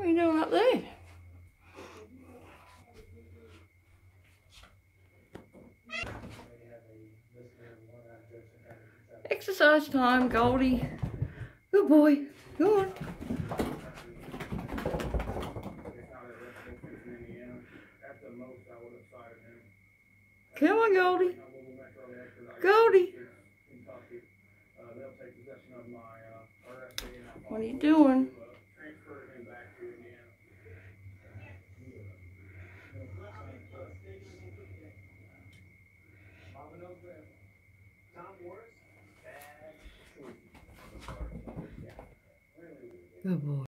What are you doing up there? Exercise time, Goldie. Good boy. Go on. Come on, Goldie. Goldie. What are you doing? Good boy.